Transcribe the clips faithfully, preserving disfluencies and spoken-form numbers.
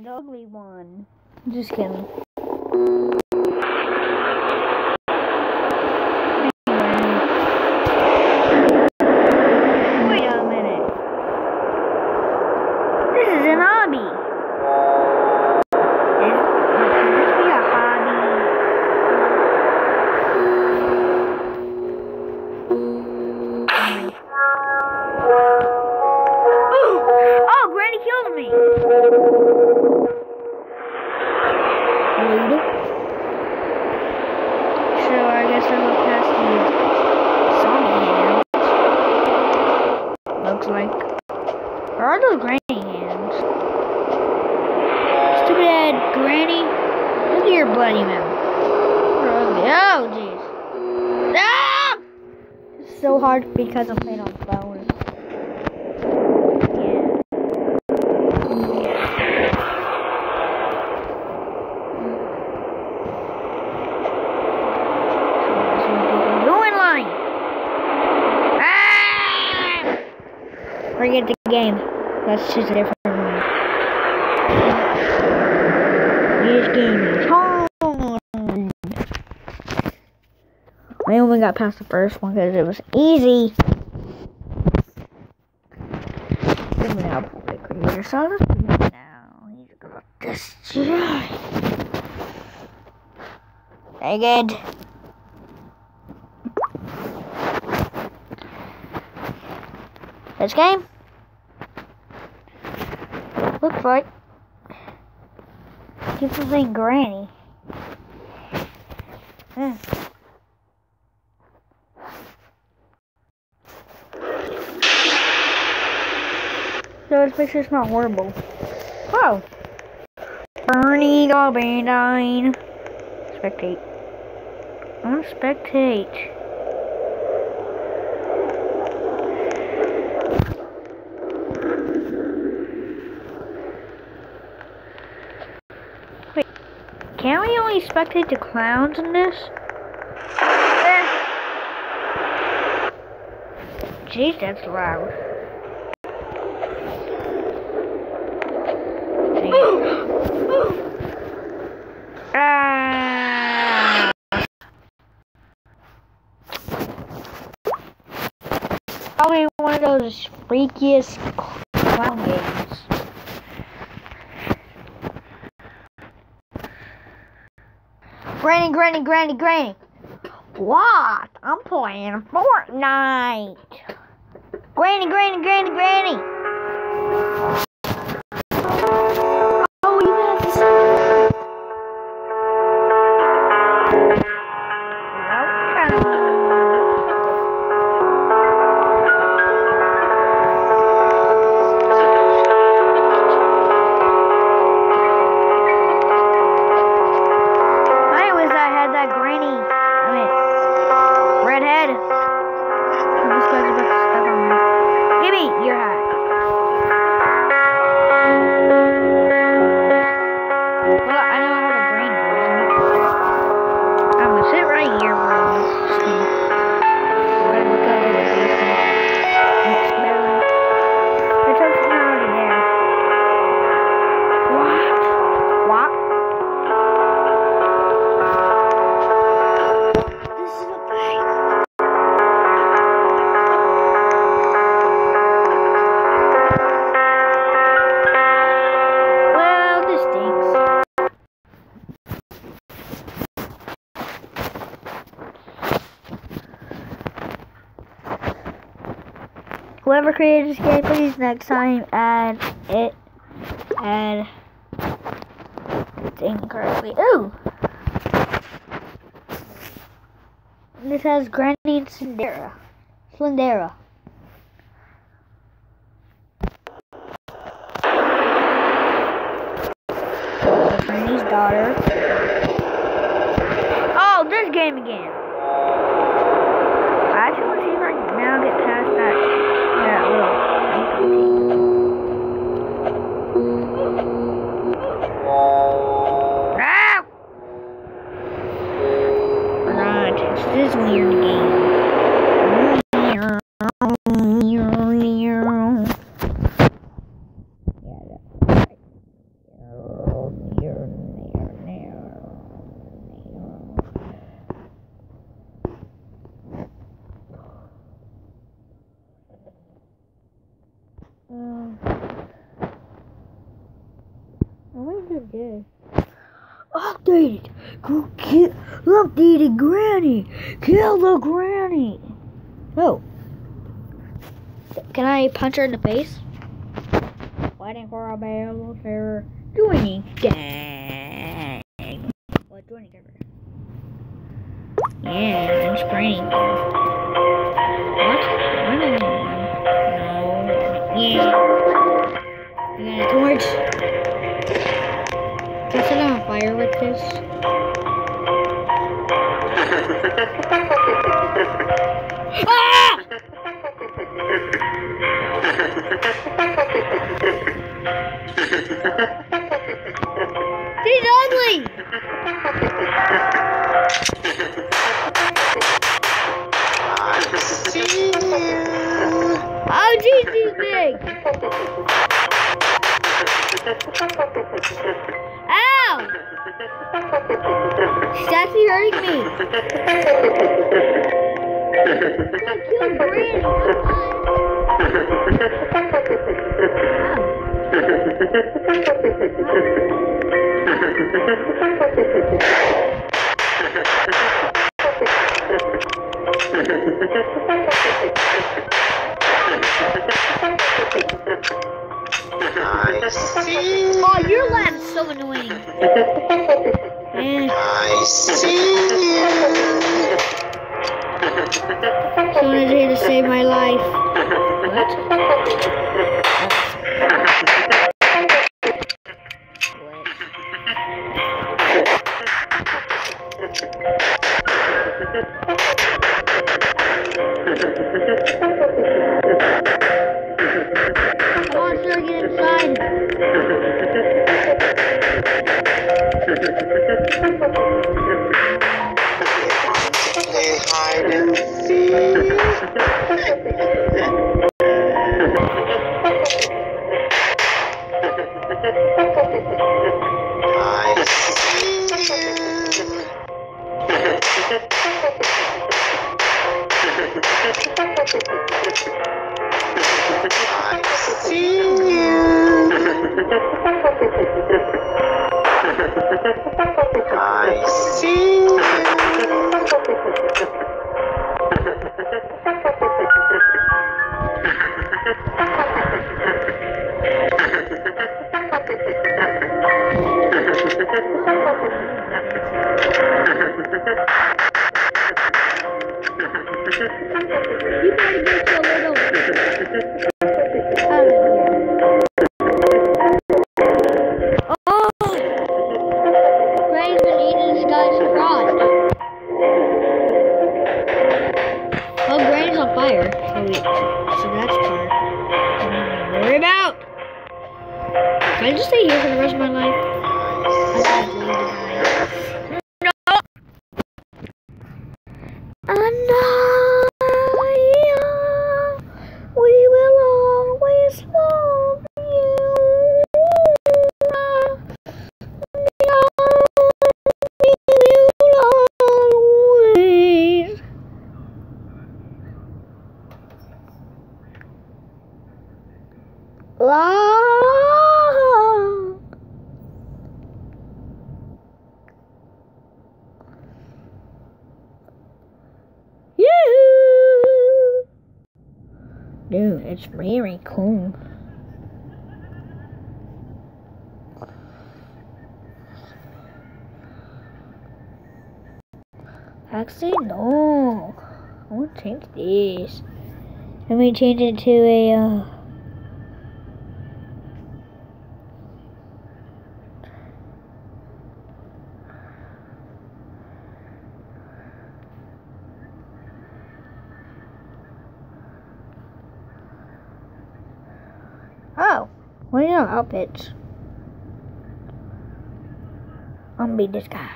the ugly one. Just kidding. Wait a minute. This is an hobby. Is, can this be a hobby? Oh, Granny killed me. Rude. So I guess I will pass the zombie hands. Looks like. Where are those granny hands? Stupid head granny. Look at your bloody mouth. Oh jeez. Ah! It's so hard because I'm playing on phone. Forget the game. Let's choose a different one. This game is hard. I only got past the first one because it was easy. Give me now, the creator. So let's do it now. He's got this. Very good. This game looks like people saying Granny. Mm. So this picture's not horrible. Oh, Bernie Gobandine. Spectate. I want to spectate. Can't we only spectate the clowns in this? Eh. Jeez, that's loud. Ah. Probably one of those freakiest clown games. Granny, granny, granny, granny. What? I'm playing Fortnite. Granny, granny, granny, granny. Oh, you have to see. Whoever created this game, please next time add it, add the thing correctly. Ooh! This has Granny and Slendera. Slendera. Granny's daughter. Oh, this game again. I just want to see if I can now get past that. That little ah! Right, it's this weird game. Yeah, that's right. Okay. Updated. Go kill. Updated Granny. Kill the Granny. Oh. Can I punch her in the face? Waiting for a bell for joining. Dang. What joining server? Yeah, I'm spraying. What? I don't know. No. Yeah. I got a torch. Can I set it on fire with this? Ah! She's ugly! Oh, geez, she's big! Ow! She's actually hurting me. I killed Granny. I see. Oh, your laugh is so annoying. And I see you. someone is here to save my life. What? Come on, sir, get inside. Play hide and seek. I see you. I see you. I see you. You better get your little out of here. Oh! Granny's been eating this guy's crotch. Oh, Granny's on fire. So, we, so that's fire. Nothing to worry about. Can I just stay here for the rest of my life? I can't believe it. No! Anaya, we will always love you. We will always. Love. Dude, it's very cool. Actually, no. I want to change this. Let me change it to a, uh... Oh, what are your outfits? I'm gonna be this guy.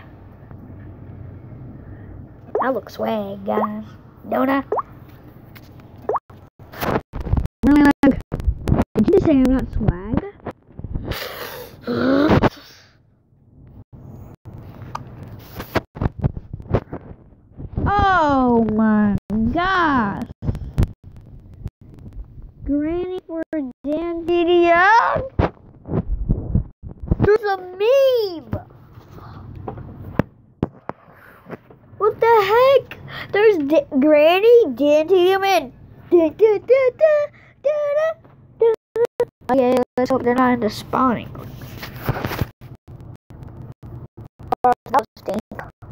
I look swag, guys. Don't I? Did you just say I'm not swag? Oh my gosh. Granny for Dan D D O? There's a meme! What the heck? There's D Granny, Dantium, and da, da, da, da, da, da, da. Okay, let's hope they're not into spawning. Oh, that was stink.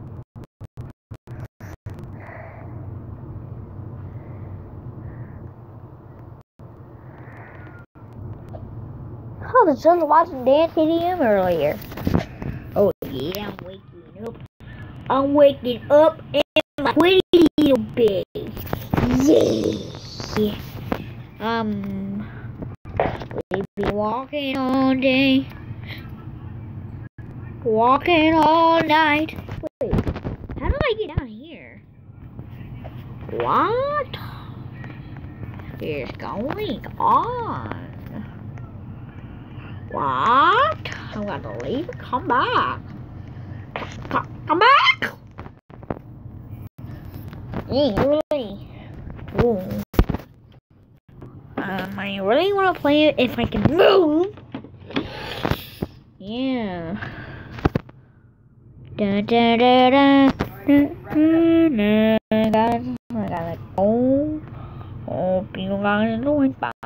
Oh, the sun's watching Dantium earlier. Oh yeah, I'm waking up. I'm waking up in my little bed. Yeah. Um, we be walking all day, walking all night. Wait, how do I get down here? What is going on? What? I'm gonna leave. Come back. Come, come back. Yeah, really. Ooh. Um, I really want to play it if I can move. Yeah. Da da da da. Da, da, da. Guys, I gotta go. Hope you guys enjoyed. Bye.